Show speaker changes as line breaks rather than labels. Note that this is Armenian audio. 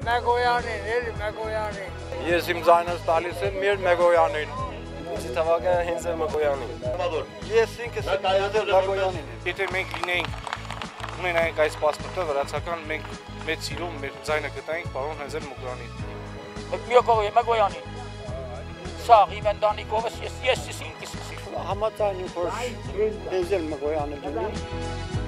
Մեգոյանին, էլի Մեգոյանին։
Ես իմ ձայնս տալիս եմ մեր Մեգոյանին։
Ցիտավական հենց Մեգոյանին։
Ես ինքս Մեգոյանին։
Եթե մենք լինեինք ունենայինք այս պասպորտը վրացական, մենք մեծ սիրում մեր ձայնը գտայինք պարոն Հենզել Մեգոյանին։
Մեգոյանին։ Սաղ իմ ընտանիքովս ես ինքս
Համաձայն որ Հենզել Մեգոյանը լինի։